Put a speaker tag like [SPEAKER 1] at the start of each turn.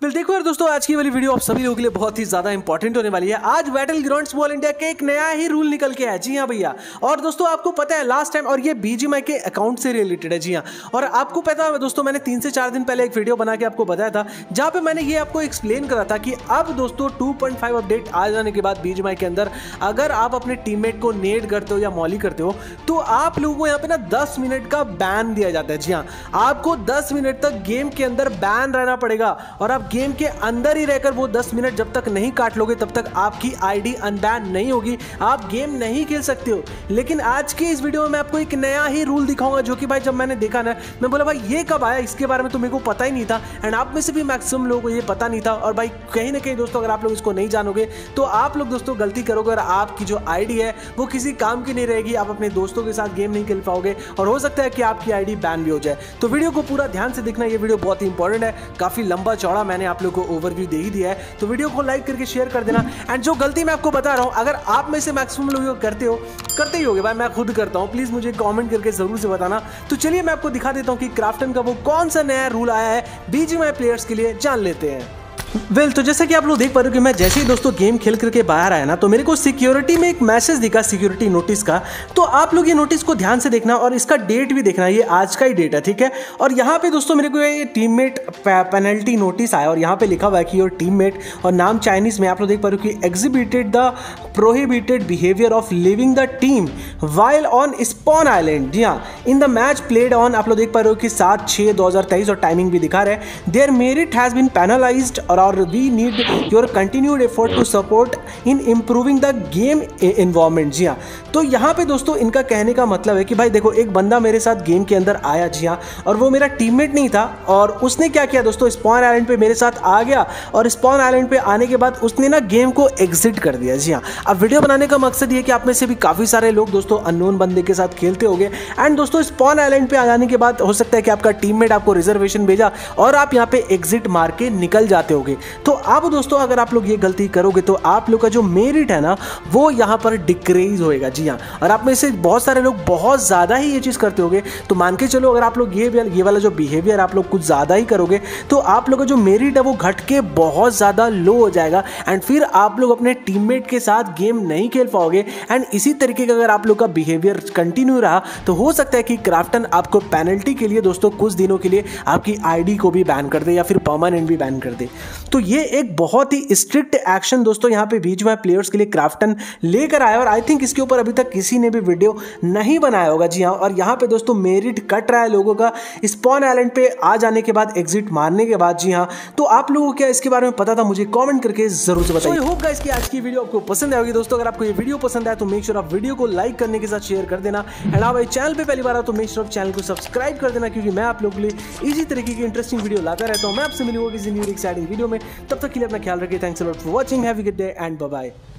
[SPEAKER 1] Well देखो यार दोस्तों, आज की वाली वीडियो आप सभी लोगों के लिए बहुत ही ज्यादा इंपॉर्टेंट होने वाली है। आज बैटलग्राउंड्स मोबाइल इंडिया के एक नया ही रूल निकल के आया। जी हाँ भैया, और दोस्तों आपको पता है लास्ट टाइम, और ये बीजीएमआई के अकाउंट से रिलेटेड है। जी हाँ, और आपको पता है दोस्तों, मैंने 3 से 4 दिन पहले एक वीडियो बना के आपको बताया था, जहां पे मैंने ये आपको एक्सप्लेन करा था कि अब दोस्तों 2.5 अपडेट आ जाने के बाद बीजीएमआई के अंदर अगर आप अपने टीममेट को नेड करते हो या मॉली करते हो तो आप लोगों को यहाँ पे ना 10 मिनट का बैन दिया जाता है। जी हाँ, आपको 10 मिनट तक गेम के अंदर बैन रहना पड़ेगा, और आप गेम के अंदर ही रहकर वो 10 मिनट जब तक नहीं काट लोगे तब तक आपकी आईडी अनबैन नहीं होगी, आप गेम नहीं खेल सकते हो। लेकिन आज के इस वीडियो में मैं आपको एक नया ही रूल दिखाऊंगा, जो कि भाई जब मैंने देखा ना, मैं बोला भाई ये कब आया, इसके बारे में तो मेरे को पता ही नहीं था, एंड आप में से भी मैक्सिमम लोगों को ये पता नहीं था। और भाई कहीं ना कहीं दोस्तों, अगर आप लोग इसको नहीं जानोगे तो आप लोग दोस्तों गलती करोगे, और आपकी जो आईडी है वो किसी काम की नहीं रहेगी, आप अपने दोस्तों के साथ गेम नहीं खेल पाओगे, और हो सकता है कि आपकी आईडी बैन भी हो जाए। तो वीडियो को पूरा ध्यान से देखना, ये वीडियो बहुत ही इंपॉर्टेंट है, काफी लंबा चौड़ा मैंने आप लोग को ओवरव्यू दे ही दिया है। तो वीडियो को लाइक करके शेयर कर देना। एंड जो गलती मैं आपको बता रहा हूं, अगर आप में से मैक्सिमम लोग करते ही होगे, भाई मैं खुद करता हूं, प्लीज मुझे कमेंट करके जरूर से बताना। तो चलिए मैं आपको दिखा देता हूं कि क्राफ्टन का वो कौन सा नया रूल आया है बीजीएमआई प्लेयर्स के लिए, जान लेते हैं। तो जैसा कि आप लोग देख पा रहे हो कि मैं जैसे ही दोस्तों गेम खेल करके बाहर आया ना, तो मेरे को सिक्योरिटी में एक मैसेज दिखा, सिक्योरिटी नोटिस का। तो आप लोग ये नोटिस को ध्यान से देखना, और इसका डेट भी देखना, ये आज का ही डेट है, ठीक है। और यहाँ पे दोस्तों मेरे को ये टीममेट पेनल्टी नोटिस आया, और यहाँ पे लिखा हुआ है कि योर टीममेट, और नाम चाइनीज में आप लोग देख पा रहे हो कि exhibited the prohibited behaviour of leaving the team while on spawn island. जी हाँ, in the match played on, आप लोग देख पा रहे हो कि 7/6/2023, और टाइमिंग भी दिखा रहे हैं। Their merit has been penalised, और we need your continued effort to support in improving the game environment। जी हाँ, तो यहाँ पे दोस्तों इनका कहने का मतलब है कि भाई देखो, एक बंदा मेरे साथ गेम के अंदर आया, जी हाँ, और वो मेरा टीममेट नहीं था, और उसने क्या किया दोस्तों, स्पॉन आइलैंड पे मेरे साथ आ गया, और स्पॉन आइलैंड पे आने के बाद उसने ना गेम को एग्जिट कर दिया। जी हाँ, अब वीडियो बनाने का मकसद ये कि आप में से भी काफ़ी सारे लोग दोस्तों अननोन बंदे के साथ खेलते होंगे, एंड दोस्तों स्पॉन आइलैंड पे आ जाने के बाद हो सकता है कि आपका टीममेट आपको रिजर्वेशन भेजा और आप यहाँ पे एग्जिट मार के निकल जाते होगे। तो अब दोस्तों अगर आप लोग ये गलती करोगे तो आप लोग का जो मेरिट है ना, वो यहाँ पर डिक्रीज होएगा। जी हाँ, और आप में से बहुत सारे लोग बहुत ज़्यादा ही ये चीज़ करते होगे, तो मान के चलो अगर आप लोग ये वाला जो बिहेवियर आप लोग कुछ ज़्यादा ही करोगे, तो आप लोग का जो मेरिट है वो घट के बहुत ज़्यादा लो हो जाएगा, एंड फिर आप लोग अपने टीममेट के साथ गेम नहीं खेल पाओगे। एंड इसी तरीके का अगर आप लोग का बिहेवियर कंटिन्यू रहा तो हो सकता है कि क्राफ्टन आपको पेनल्टी के लिए दोस्तों कुछ दिनों के लिए आपकी आईडी को भी बैन कर दे, या फिर परमानेंट भी बैन कर दे। तो ये एक बहुत ही स्ट्रिक्ट एक्शन दोस्तों यहाँ पे बीजीएमआई प्लेयर्स के लिए क्राफ्टन लेकर आया, और आई थिंक इसके ऊपर अभी तक किसी ने भी वीडियो नहीं बनाया होगा। जी हाँ, और यहाँ पे दोस्तों मेरिट कट रहा है लोगों का स्पॉन आइलैंड पे आ जाने के बाद, एग्जिट मारने के बाद। जी हाँ, तो आप लोगों को क्या इसके बारे में पता था, मुझे कमेंट करके जरूर से बताइए। होप गाइस कि आज की वीडियो आपको पसंद आएगी दोस्तों। अगर आपको ये वीडियो पसंद आए तो मेक श्योर आप वीडियो को लाइक करने के साथ शेयर कर देना, एंड आप चैनल पे पहली बार आओ तो मेक श्योर चैनल को सब्सक्राइब कर देना, क्योंकि मैं आप लोगों के लिए इसी तरीके की इंटरेस्टिंग वीडियो लाता रहता हूँ। मैं आपसे मिलूंगा किसी न्यू एक्साइटिंग वीडियो में, तब तक के लिए अपना ख्याल रखिए। Thanks a lot for watching, have a good day and bye bye.